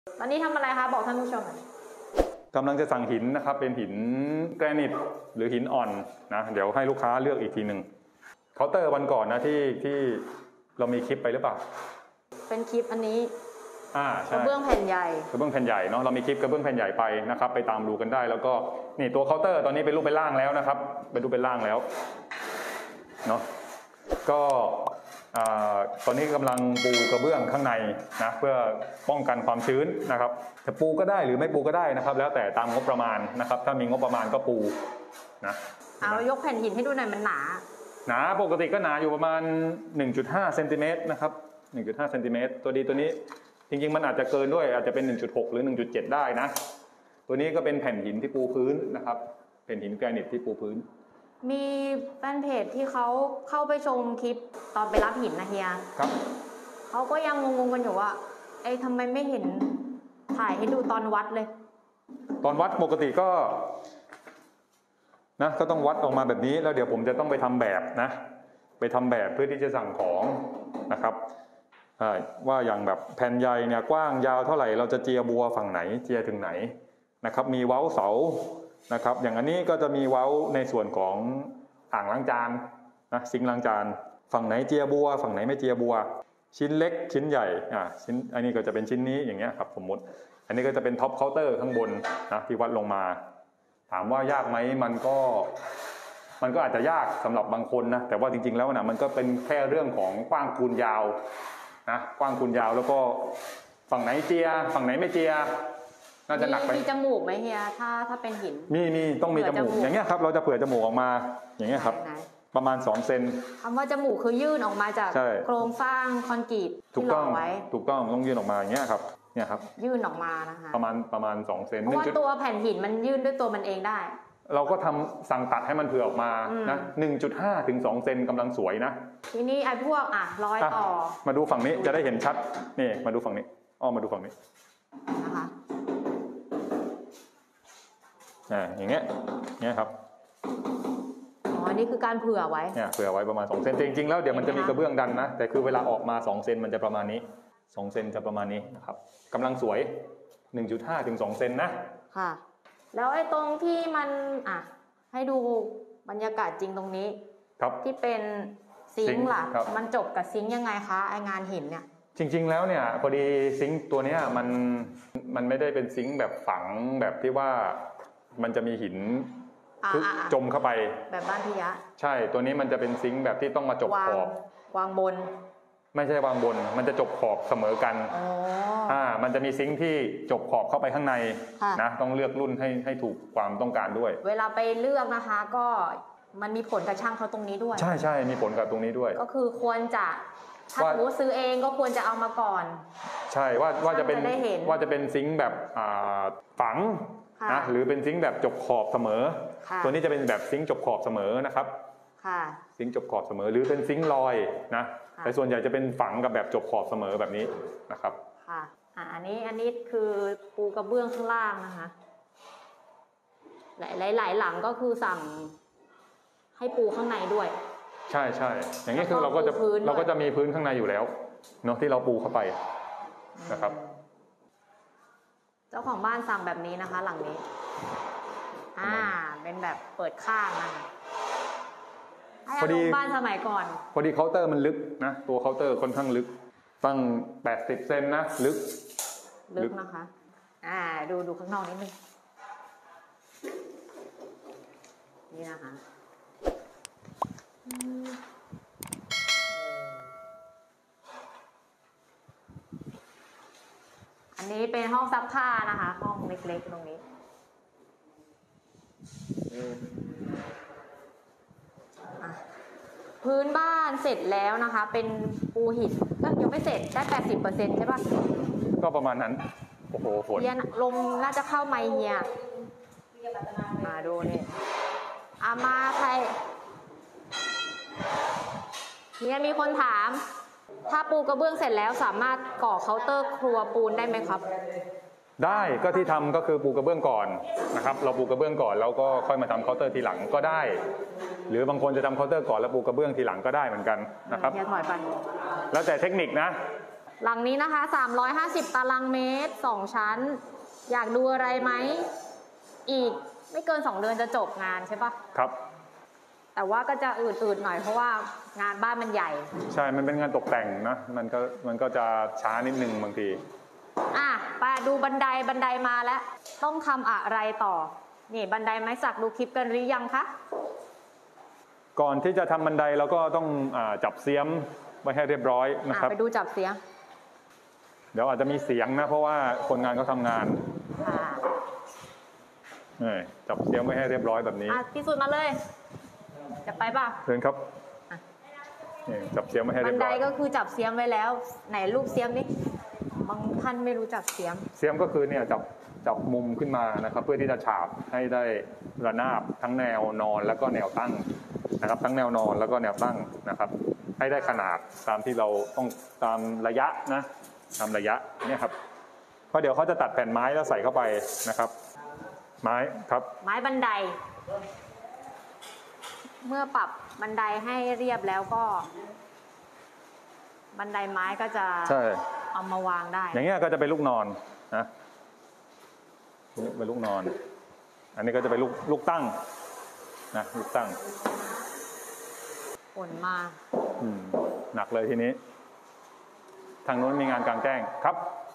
ตอนนี้ทำอะไรคะบอกท่านผู้ชมหน่อยกำลังจะสั่งหินนะครับเป็นหินแกรนิตหรือหินอ่อนนะเดี๋ยวให้ลูกค้าเลือกอีกทีหนึ่งเคาน์เตอร์วันก่อนนะที่เรามีคลิปไปหรือเปล่าเป็นคลิปอันนี้ใช่กระเบื้องแผ่นใหญ่กระเบื้องแผ่นใหญ่เนาะเรามีคลิปกระเบื้องแผ่นใหญ่ไปนะครับไปตามดูกันได้แล้วก็นี่ตัวเคาน์เตอร์ตอนนี้เป็นรูปเป็นร่างแล้วนะครับเป็นรูปเป็นร่างแล้วเนาะก็ตอนนี้กำลังปูกระเบื้องข้างในนะเพื่อป้องกันความชื้นนะครับจะปูก็ได้หรือไม่ปูก็ได้นะครับแล้วแต่ตามงบประมาณนะครับถ้ามีงบประมาณก็ปูนะเอายกแผ่นหินให้ดูหน่อยมันหนาปกติก็หนาอยู่ประมาณ 1.5 เซนติเมตรนะครับ 1.5 เซนติเมตรตัวดีตัวนี้จริงๆมันอาจจะเกินด้วยอาจจะเป็น 1.6 หรือ 1.7 ได้นะตัวนี้ก็เป็นแผ่นหินที่ปูพื้นนะครับแผ่นหินแกรนิตที่ปูพื้นมีแฟนเพจที่เขาเข้าไปชมคลิปตอนไปรับหินนะเฮียครับเขาก็ยังงงๆกันอยู่ว่าทำไมไม่เห็นถ่ายให้ดูตอนวัดเลยตอนวัดปกติก็ก็ต้องวัดออกมาแบบนี้แล้วเดี๋ยวผมจะต้องไปทำแบบนะไปทำแบบเพื่อที่จะสั่งของนะครับว่าอย่างแบบแผ่นใหญ่เนี่ยกว้างยาวเท่าไหร่เราจะเจียบัวฝั่งไหนเจียถึงไหนนะครับมีเว้าเสานะครับอย่างอันนี้ก็จะมีเว้าในส่วนของอ่างล้างจานนะซิงค์ล้างจานฝั่งไหนเจียบัวฝั่งไหนไม่เจียบัวชิ้นเล็กชิ้นใหญ่ชิ้นอันนี้ก็จะเป็นชิ้นนี้อย่างเงี้ยครับสมมติอันนี้ก็จะเป็นท็อปเคาน์เตอร์ข้างบนนะที่วัดลงมาถามว่ายากไหมมันก็อาจจะยากสำหรับบางคนนะแต่ว่าจริงๆแล้วนะมันก็เป็นแค่เรื่องของกว้างคูณยาวนะกว้างคูณยาวแล้วก็ฝั่งไหนเจียฝั่งไหนไม่เจียน่าจะหนักไปมีจมูกไหมเฮียถ้าเป็นหินมีต้องมีจมูกอย่างเงี้ยครับเราจะเผื่อจมูกออกมาอย่างเงี้ยครับประมาณ2 เซนคำว่าจมูกคือยื่นออกมาจากโครงสร้างคอนกรีตที่หล่อไว้ถูกต้องต้องยื่นออกมาอย่างเงี้ยครับเนี่ยครับยื่นออกมานะคะประมาณ2 เซนเพราะว่าตัวแผ่นหินมันยื่นด้วยตัวมันเองได้เราก็ทำสั่งตัดให้มันเผื่อออกมานะ 1.5 ถึง 2 เซนกำลังสวยนะทีนี้พวกร้อยต่อมาดูฝั่งนี้จะได้เห็นชัดนี่มาดูฝั่งนี้มาดูฝั่งนี้นะคะอย่างเงี้ยครับนี่คือการเผื่อไว้เผื่อไว้ประมาณ2 เซนจริงๆแล้วเดี๋ยวมันจะมีกระเบื้องดันนะแต่คือเวลาออกมา2 เซนมันจะประมาณนี้2 เซนจะประมาณนี้นะครับกำลังสวย 1.5 ถึง 2 เซนนะค่ะแล้วตรงที่มันให้ดูบรรยากาศจริงตรงนี้ที่เป็นซิงค์ล่ะมันจบกับซิงค์ยังไงคะงานหินเนี่ยจริงๆแล้วเนี่ยพอดีซิงค์ตัวนี้มันไม่ได้เป็นซิงค์แบบฝังแบบที่ว่ามันจะมีหินจมเข้าไปแบบบ้านพิยะใช่ตัวนี้มันจะเป็นซิงค์แบบที่ต้องมาจบขอบวางบนไม่ใช่วางบนมันจะจบขอบเสมอกันมันจะมีซิงค์ที่จบขอบเข้าไปข้างในนะต้องเลือกรุ่นให้ถูกความต้องการด้วยเวลาไปเลือกนะคะก็มันมีผลกับช่างเขาตรงนี้ด้วยใช่มีผลกับตรงนี้ด้วยก็คือควรจะถ้าสมมติซื้อเองก็ควรจะเอามาก่อนใช่ว่าจะเป็นซิงค์แบบฝังนะหรือเป็นซิงค์แบบจบขอบเสมอตัวนี้จะเป็นแบบซิงค์จบขอบเสมอนะครับซิงค์จบขอบเสมอหรือเป็นซิงค์ลอยนะแต่ส่วนใหญ่จะเป็นฝังกับแบบจบขอบเสมอแบบนี้นะครับค่ะอันนี้คือปูกระเบื้องข้างล่างนะคะหลายหลังก็คือสั่งให้ปูข้างในด้วยใช่อย่างนี้คือเราก็จะมีพื้นข้างในอยู่แล้วเนาะที่เราปูเข้าไปนะครับเจ้าของบ้านสั่งแบบนี้นะคะหลังนี้เป็นแบบเปิดข้างนะคะพอดีบ้านสมัยก่อนพอดีเคาน์เตอร์มันลึกนะตัวเคาน์เตอร์ค่อนข้างลึกตั้ง80 เซนนะลึกนะคะดูข้างนอกนิดนึงนี่นะคะอันนี้เป็นห้องซักผ้านะคะห้องเล็กๆตรงนี้พื้นบ้านเสร็จแล้วนะคะเป็นปูหินยังไม่เสร็จได้ 80% ใช่ป่ะก็ประมาณนั้นโอ้โหฝนลมน่าจะเข้าไมค์เฮียดูนี่มาใครเฮียมีคนถามถ้าปูกระเบื้องเสร็จแล้วสามารถก่อเคาน์เตอร์ครัวปูนได้ไหมครับได้ก็ที่ทำก็คือปูกระเบื้องก่อนนะครับเราปูกระเบื้องก่อนแล้วก็ค่อยมาทำเคาน์เตอร์ทีหลังก็ได้หรือบางคนจะทำเคาน์เตอร์ก่อนแล้วปูกระเบื้องทีหลังก็ได้เหมือนกันนะครับถอยไปแล้วแต่เทคนิคนะหลังนี้นะคะ350 ตารางเมตร 2 ชั้น อยากดูอะไรไหม อีกไม่เกิน2 เดือนจะจบงานใช่ปะครับแต่ว่าก็จะอืดๆหน่อยเพราะว่างานบ้านมันใหญ่ใช่มันเป็นงานตกแต่งนะมันก็จะช้านิดนึงบางทีไปดูบันไดมาแล้วต้องทำอะไรต่อนี่บันไดไม้สักดูคลิปกันหรือยังคะก่อนที่จะทำบันไดเราก็ต้องจับเสียมไว้ให้เรียบร้อยนะครับไปดูจับเสียมเดี๋ยวอาจจะมีเสียงนะเพราะว่าคนงานเขาทำงานจับเสียมไว้ให้เรียบร้อยแบบนี้พิสูจน์มาเลยจะไปป่ะเชิญครับจับเสียมไว้ให้เรียบร้อยบันไดก็คือจับเสียมไว้แล้วไหนรูปเสียมนี่บางท่านไม่รู้จักเสียมก็คือเนี่ยจับมุมขึ้นมานะครับเพื่อที่จะฉาบให้ได้ระนาบทั้งแนวนอนแล้วก็แนวตั้งนะครับทั้งแนวนอนแล้วก็แนวตั้งนะครับให้ได้ขนาดตามที่เราต้องตามระยะนะตามระยะเนี่ยครับเพราะเดี๋ยวเขาจะตัดแผ่นไม้แล้วใส่เข้าไปนะครับไม้ครับไม้บันไดเมื่อปรับบันไดให้เรียบแล้วก็บันไดไม้ก็จะเอามาวางได้อย่างเงี้ยก็จะเป็นลูกนอนนะเป็นลูกนอนอันนี้ก็จะเป็นลูกตั้งนะลูกตั้งฝนมาหนักเลยทีนี้ทางโน้นมีงานกลางแจ้งครับ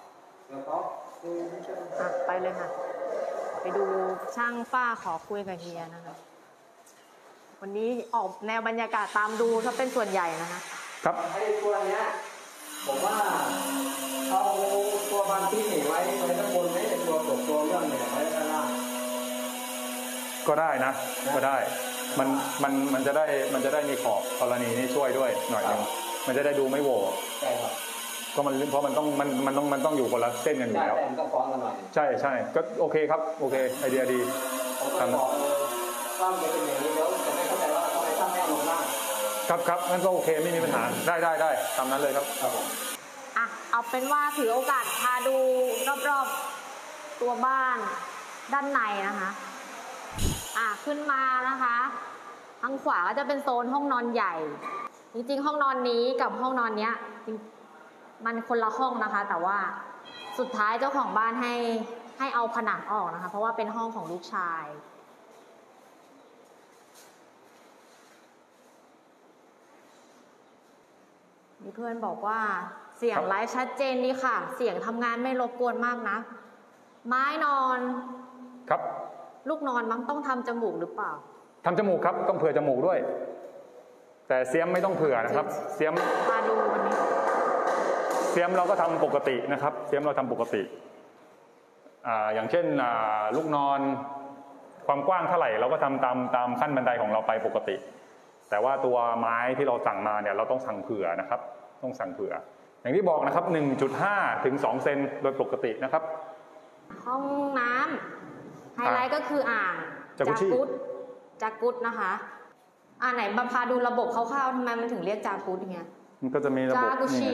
ไปเลยค่ะไปดูช่างฝ้าขอคุยกับเฮียนะคะวันนี้ออกแนวบรรยากาศตามดูถ้าเป็นส่วนใหญ่นะคะครับไอ้ตัวเนี้ยผมว่าเอาตัวบางที่หนีไว้ด้านบนไม่ใช่ตัวเรื่องเนี่ยไว้ด้านล่างก็ได้นะก็ได้มันจะได้มีขอบกรณีนี้ช่วยด้วยหน่อยนึงมันจะได้ดูไม่โหว่ใช่ครับก็เพราะมันต้องอยู่คนละเส้นกันอยู่แล้วต้องฟ้องกันหน่อยใช่ก็โอเคครับโอเคไอเดียดีทำตั้งจะเป็นอย่างนี้แล้วจะไม่เข้าใจว่าทำไมตั้งไม่เอาลงล่างครับงั้นก็โอเคไม่มีปัญหาได้ตามนั้นเลยครับเอาเป็นว่าถือโอกาสพาดูรอบๆตัวบ้านด้านในนะคะขึ้นมานะคะทางขวาก็จะเป็นโซนห้องนอนใหญ่จริงๆห้องนอนนี้กับห้องนอนเนี้ยมันคนละห้องนะคะแต่ว่าสุดท้ายเจ้าของบ้านให้เอาผนังออกนะคะเพราะว่าเป็นห้องของลูกชายมีเพื่อนบอกว่าเสียงไลฟ์ชัดเจนดีค่ะเสียงทำงานไม่รบกวนมากนะไม้นอนครับลูกนอนมั้งต้องทำจมูกหรือเปล่าทำจมูกครับต้องเผื่อจมูกด้วยแต่เสียมไม่ต้องเผื่อนะครับเสียมมาดูวันนี้เสียมเราก็ทำปกตินะครับเสียมเราทำปกติอย่างเช่นลูกนอนความกว้างเท่าไหร่เราก็ทำตามขั้นบันไดของเราไปปกติแต่ว่าตัวไม้ที่เราสั่งมาเนี่ยเราต้องสั่งเผื่อนะครับต้องสั่งเผื่ออย่างที่บอกนะครับ 1.5 ถึง 2 เซนโดยปกตินะครับห้องน้ำไฮไลท์ก็คืออ่างจากกุดนะคะไหนมาพาดูระบบคร่าวๆทำไมมันถึงเรียกจากุดอย่างเงี้ยมันก็จะมีระบบ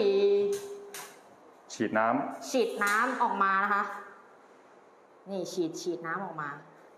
ฉีดน้ำออกมานะคะนี่ฉีดน้ำออกมา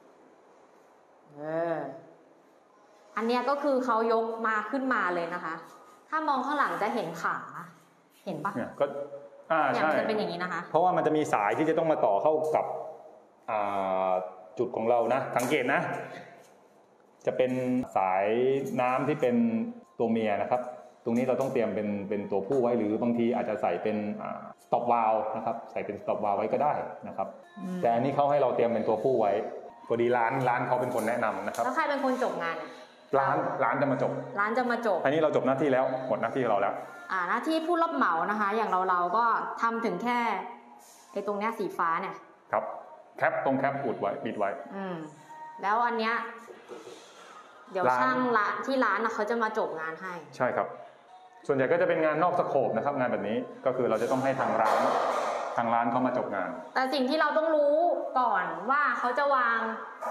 อันเนี้ยก็คือเขายกมาขึ้นมาเลยนะคะถ้ามองข้างหลังจะเห็นขาเห็นปะเนี่ยก็ใช่จะเป็นอย่างนี้นะคะเพราะว่ามันจะมีสายที่จะต้องมาต่อเข้ากับจุดของเรานะสังเกตนะจะเป็นสายน้ำที่เป็นตัวเมียนะครับตรงนี้เราต้องเตรียมเป็นตัวผู้ไว้หรือบางทีอาจจะใส่เป็นสต็อปวาล์วนะครับใส่เป็นสต็อปวาล์วไว้ก็ได้นะครับแต่อันนี้เขาให้เราเตรียมเป็นตัวผู้ไว้พอดีร้านเขาเป็นคนแนะนำนะครับแล้วใครเป็นคนจบงานร้านจะมาจบอันนี้เราจบหน้าที่แล้วหมดหน้าที่เราแล้วหน้าที่ผู้รับเหมานะคะอย่างเราก็ทำถึงแค่ไอ้ตรงเนี้ยสีฟ้าเนี่ยครับแคปอุดไว้ปิดไว้แล้วอันเนี้ยเดี๋ยวช่างที่ร้านเขาจะมาจบงานให้ใช่ครับส่วนใหญ่ก็จะเป็นงานนอกสโคปนะครับงานแบบนี้ก็คือเราจะต้องให้ทางร้านเขามาจบงานแต่สิ่งที่เราต้องรู้ก่อนว่าเขาจะวาง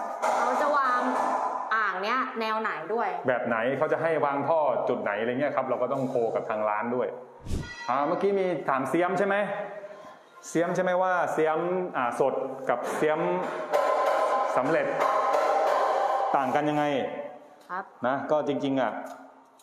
อ่างเนี้ยแนวไหนด้วยแบบไหนเขาจะให้วางท่อจุดไหนอะไรเงี้ยครับเราก็ต้องโคกับทางร้านด้วยเมื่อกี้มีถามเสียมใช่ไหมว่าเสียมสดกับเสียมสำเร็จต่างกันยังไงครับนะก็จริง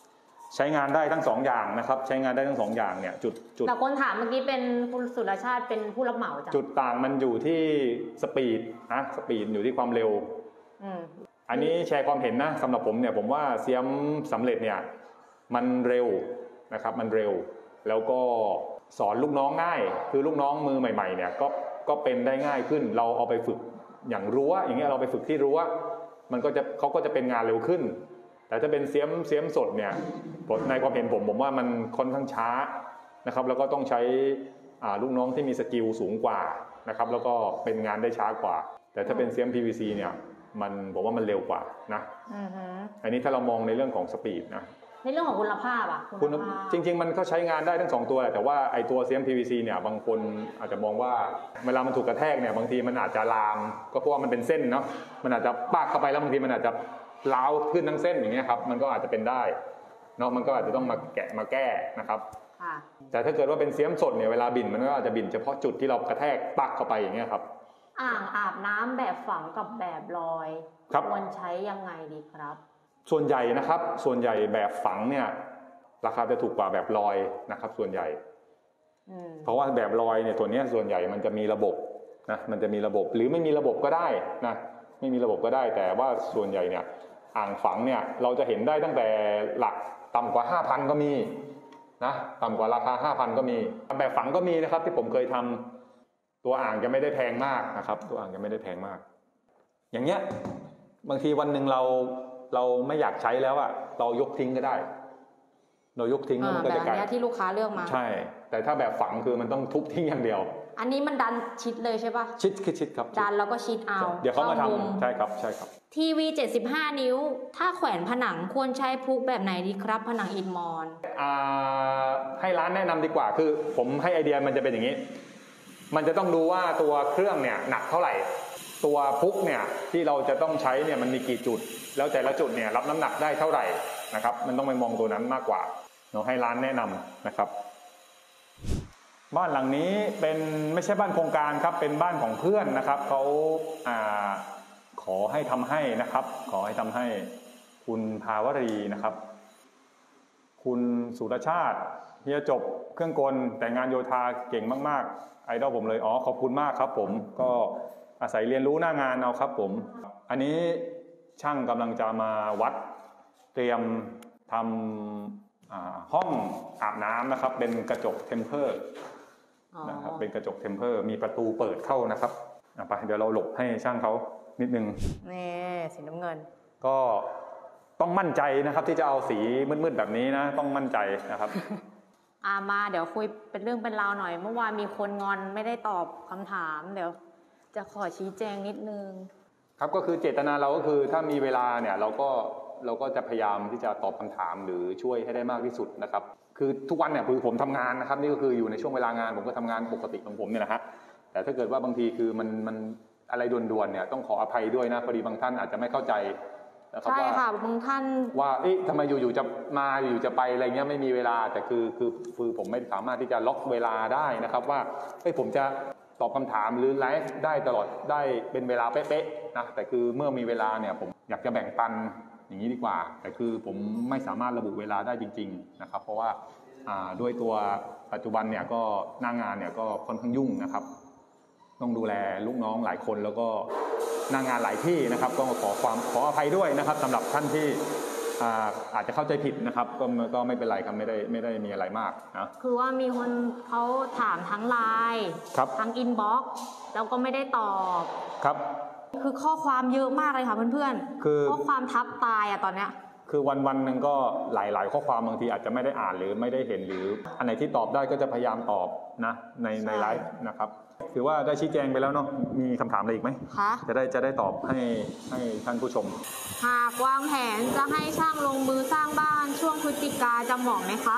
ใช้งานได้ทั้ง2อย่างนะครับใช้งานได้ทั้ง2อย่างเนี่ยจุดแต่คนถามเมื่อกี้เป็นคุณสุรชาติเป็นผู้รับเหมาจ้ะจุดต่างมันอยู่ที่สปีดนะสปีดอยู่ที่ความเร็วอันนี้แชร์ความเห็นนะสำหรับผมเนี่ยผมว่าเสียมสำเร็จเนี่ยมันเร็วนะครับมันเร็วแล้วก็สอนลูกน้องง่ายคือลูกน้องมือใหม่ๆเนี่ยก็เป็นได้ง่ายขึ้นเราเอาไปฝึกอย่างรั้วอย่างเงี้ยเราไปฝึกที่รั้วมันก็จะเขาก็จะเป็นงานเร็วขึ้นแต่ถ้าเป็นเสียมสดเนี่ยในความเห็นผมว่ามันค่อนข้างช้านะครับแล้วก็ต้องใช้ลูกน้องที่มีสกิลสูงกว่านะครับแล้วก็เป็นงานได้ช้ากว่าแต่ถ้าเป็นเสียม PVC เนี่ยผมว่ามันเร็วกว่านะอันนี้ถ้าเรามองในเรื่องของสปีดนะในเรื่องของคุณภาพจริงๆมันก็ใช้งานได้ทั้ง2ตัวแหละแต่ว่าไอตัวเสียม PVC เนี่ยบางคนอาจจะมองว่าเวลามันถูกกระแทกเนี่ยบางทีมันอาจจะลามก็เพราะว่ามันเป็นเส้นเนาะมันอาจจะปากเข้าไปแล้วบางทีมันอาจจะล้าวขึ้นทั้งเส้นอย่างเงี้ยครับมันก็อาจจะเป็นได้เนาะมันก็อาจจะต้องมาแก้นะครับแต่ถ้าเกิดว่าเป็นเสียมสดเนี่ยเวลาบิ่นมันก็อาจจะบิ่นเฉพาะจุดที่เรากระแทกปักเข้าไปอย่างเงี้ยครับอ่างอาบน้ำแบบฝังกับแบบลอยควรใช้ยังไงดีครับส่วนใหญ่นะครับส่วนใหญ่แบบฝังเนี่ยราคาจะถูกกว่าแบบลอยนะครับส่วนใหญ่เพราะว่าแบบลอยเนี่ยตัวนี้ส่วนใหญ่มันจะมีระบบนะมันจะมีระบบหรือไม่มีระบบก็ได้นะไม่มีระบบก็ได้แต่ว่าส่วนใหญ่เนี่ยอ่างฝังเนี่ยเราจะเห็นได้ตั้งแต่หลักต่ำกว่า 5,000 ก็มีนะต่ำกว่าราคา 5,000 ก็มีแบบฝังก็มีนะครับที่ผมเคยทำตัวอ่างจะไม่ได้แพงมากนะครับตัวอ่างจะไม่ได้แพงมากอย่างเงี้ยบางทีวันหนึ่งเราไม่อยากใช้แล้วอะเรายกทิ้งก็ได้เรายกทิ้งแล้วมันก็จะกลายที่ลูกค้าเลือกมาใช่แต่ถ้าแบบฝังคือมันต้องทุบทิ้งอย่างเดียวอันนี้มันดันชิดเลยใช่ปะชิดครับดันแล้วก็ชิดเอาเดี๋ยวเขามาทำใช่ครับทีวี75 นิ้วถ้าแขวนผนังควรใช้พุกแบบไหนดีครับผนังอิฐมอนให้ร้านแนะนำดีกว่าคือผมให้ไอเดียมันจะเป็นอย่างนี้มันจะต้องดูว่าตัวเครื่องเนี่ยหนักเท่าไหร่ตัวพุกเนี่ยที่เราจะต้องใช้เนี่ยมันมีกี่จุดแล้วแต่ละจุดเนี่ยรับน้ำหนักได้เท่าไหร่นะครับมันต้องไปมองตัวนั้นมากกว่าเราให้ร้านแนะนำนะครับบ้านหลังนี้เป็นไม่ใช่บ้านโครงการครับเป็นบ้านของเพื่อนนะครับเขาขอให้ทำให้นะครับขอให้ทำให้คุณภาวรีนะครับคุณสุรชาติเฮียจบเครื่องกลแต่งงานโยธาเก่งมากๆไอดอลผมเลยขอบคุณมากครับผมก็อาศัยเรียนรู้หน้างานเอาครับผมอันนี้ช่างกำลังจะมาวัดเตรียมทำห้องอาบน้ำนะครับเป็นกระจกเทมเพอร์นะครับเป็นกระจกเทมเพอร์มีประตูเปิดเข้านะครับไปเดี๋ยวเราหลบให้ช่างเขานิดนึงนี่สีน้ำเงินก็ต้องมั่นใจนะครับที่จะเอาสีมืดๆแบบนี้นะต้องมั่นใจนะครับมาเดี๋ยวคุยเป็นเรื่องเป็นราวหน่อยเมื่อวานมีคนงอนไม่ได้ตอบคำถามเดี๋ยวจะขอชี้แจงนิดนึงครับก็คือเจตนาเราก็คือถ้ามีเวลาเนี่ยเราก็จะพยายามที่จะตอบคำถามหรือช่วยให้ได้มากที่สุดนะครับคือทุกวันเนี่ยคือผมทำงานนะครับนี่ก็คืออยู่ในช่วงเวลางานผมก็ทำงานปกติของผมเนี่ยแหละฮะแต่ถ้าเกิดว่าบางทีคือมันอะไรด่วนๆเนี่ยต้องขออภัยด้วยนะพอดีบางท่านอาจจะไม่เข้าใจนะครับใช่ค่ะบางท่านว่าทำไมอยู่ๆจะมาอยู่จะไปอะไรเงี้ยไม่มีเวลาแต่คือผมไม่สามารถที่จะล็อกเวลาได้นะครับว่าผมจะตอบคำถามหรือไลฟ์ได้ตลอดได้เป็นเวลาเป๊ะๆนะแต่คือเมื่อมีเวลาเนี่ยผมอยากจะแบ่งปันอย่างนี้ดีกว่าแต่คือผมไม่สามารถระบุเวลาได้จริงๆนะครับเพราะว่าด้วยตัวปัจจุบันเนี่ยก็หน้างานเนี่ยก็ค่อนข้างยุ่งนะครับต้องดูแลลูกน้องหลายคนแล้วก็หน้างานหลายที่นะครับก็ขออภัยด้วยนะครับสำหรับท่านที่อาจจะเข้าใจผิดนะครับก็ไม่เป็นไรครับไม่ได้มีอะไรมากนะคือว่ามีคนเขาถามทั้งไลน์ทั้งอินบ็อกซ์แล้วก็ไม่ได้ตอบครับคือข้อความเยอะมากเลยค่ะเพื่อนๆคือข้อความทับตายตอนเนี้ยคือวันหนึ่งก็หลายข้อความบางทีอาจจะไม่ได้อ่านหรือไม่ได้เห็นหรืออันไหนที่ตอบได้ก็จะพยายามตอบนะในไลฟ์นะครับถือว่าได้ชี้แจงไปแล้วเนาะมีคำถามอะไรอีกไหมคะจะได้ตอบให้ท่านผู้ชมหากวางแผนจะให้ช่างลงมือสร้างบ้านช่วงพฤศจิกาจะเหมาะไหมคะ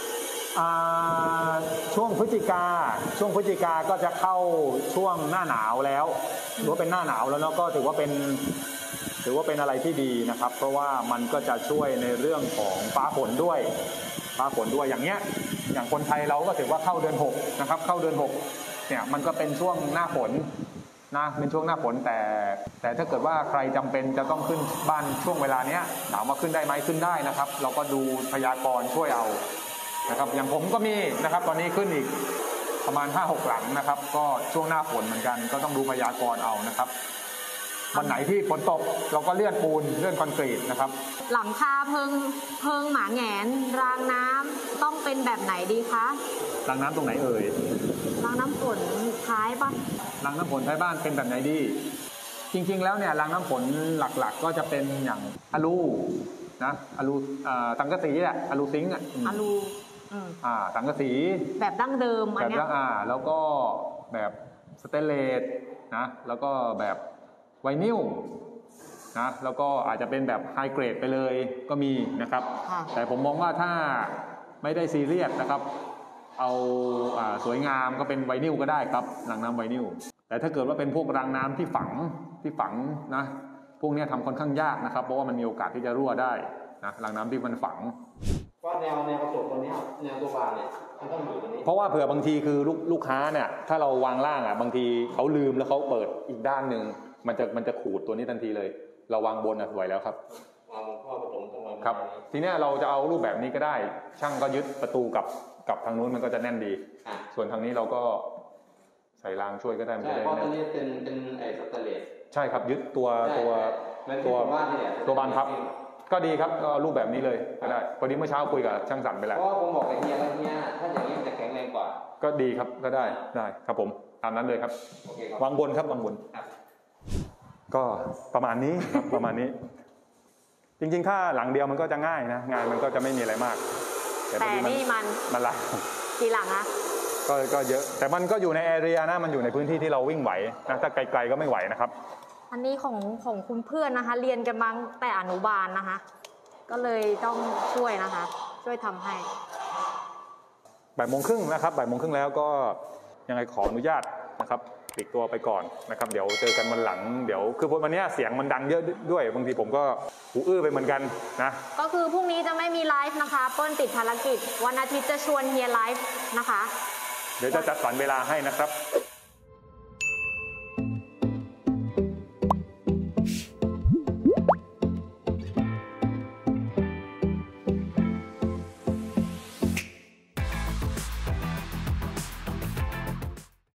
ช่วงพฤศจิกาก็จะเข้าช่วงหน้าหนาวแล้วถือว่าเป็นหน้าหนาวแล้วเนาะก็ถือว่าเป็นอะไรที่ดีนะครับเพราะว่ามันก็จะช่วยในเรื่องของฟ้าฝนด้วยอย่างเงี้ยอย่างคนไทยเราก็ถือว่าเข้าเดือน6นะครับเข้าเดือน6เนี่ยมันก็เป็นช่วงหน้าฝนนะเป็นช่วงหน้าฝนแต่ถ้าเกิดว่าใครจำเป็นจะต้องขึ้นบ้านช่วงเวลาเนี้ยถามว่าขึ้นได้ไหมขึ้นได้นะครับ เราก็ดูพยากรณ์ช่วยเอานะครับอย่างผมก็มีนะครับตอนนี้ขึ้นอีกประมาณ 5-6 หลังนะครับก็ช่วงหน้าฝนเหมือนกันก็ต้องดูพยากรณ์เอานะครับวันไหนที่ฝนตกเราก็เลื่อนปูนเลื่อนคอนกรีตนะครับหลังคาเพิงหมาแหงนรางน้ำต้องเป็นแบบไหนดีคะรางน้ำตรงไหนเอ่ยรางน้ำฝนท้ายปะรางน้ำฝนท้ายบ้านเป็นแบบไหนดี จริงๆแล้วเนี่ยรางน้ำฝนหลักๆก็จะเป็นอย่างอะลูนะอะลูสังกะสีแหละอะลูซิงค์อ่ะอะลูสังกะสีแบบดั้งเดิมอันแบบเนี้ยแล้วก็แบบสเตนเลสนะแล้วก็แบบไวนิลนะแล้วก็อาจจะเป็นแบบไฮเกรดไปเลยก็มีนะครับค่ะแต่ผมมองว่าถ้าไม่ได้ซีเรียสนะครับเอาสวยงามก็เป็นไวนิลก็ได้ครับรางน้ำไวนิลแต่ถ้าเกิดว่าเป็นพวกรางน้ำที่ฝังนะพวกนี้ทำค่อนข้างยากนะครับเพราะว่ามันมีโอกาสที่จะรั่วได้นะรางน้ำที่มันฝังว่าแนวกระจกตัวนี้แนวตัวบานเนี่ยมันต้องอยู่ตรงนี้เพราะว่าเผื่อบางทีคือลูกค้าเนี่ยถ้าเราวางล่างบางทีเขาลืมแล้วเขาเปิดอีกด้านหนึ่งมันจะขูดตัวนี้ทันทีเลยเราวางบนสวยแล้วครับวางข้อผสมตรงนั้นครับทีนี้เราจะเอารูปแบบนี้ก็ได้ช่างก็ยึดประตูกับทางนู้นมันก็จะแน่นดีส่วนทางนี้เราก็ใส่รางช่วยก็ได้มันใช่จะได้เพราะแน่ตัวน นี้เป็นไอ้สแตนเลสใช่ครับยึดตัวบ้านนี่แหละบานพับก็ดีครับก็รูปแบบนี้เลยก็ได้พอดีเมื่อเช้าคุยกับช่างสันไปแล้วเพราะว่าผมบอกกับเฮียแล้วเฮียถ้าอย่างนี้จะแข็งแรงกว่าก็ดีครับก็ได้ครับผมตามนั้นเลยครับโอเคครับวางบนครับวางบนครับก็ประมาณนี้ครับประมาณนี้ จริงๆถ้าหลังเดียวมันก็จะง่ายนะงานมันก็จะไม่มีอะไรมากแต่นี่มันหลายกี่หลังอะก็เยอะแต่มันก็อยู่ในแอเรียนะมันอยู่ในพื้นที่ที่เราวิ่งไหวนะถ้าไกลๆก็ไม่ไหวนะครับอันนี้ของคุณเพื่อนนะคะ เรียนกันมาตั้งแต่อนุบาลนะคะ ก็เลยต้องช่วยนะคะ ช่วยทำให้ 13:30นะครับ13:30แล้วก็ยังไงขออนุญาตนะครับปลีกตัวไปก่อนนะครับเดี๋ยวเจอกันวันหลังเดี๋ยวคือวันนี้เสียงมันดังเยอะด้วยบางทีผมก็หูอื้อไปเหมือนกันนะก็คือพรุ่งนี้จะไม่มีไลฟ์นะคะเปิ้ลติดภารกิจวันอาทิตย์จะชวนเฮียไลฟ์นะคะเดี๋ยวจะจัดสรรเวลาให้นะครับ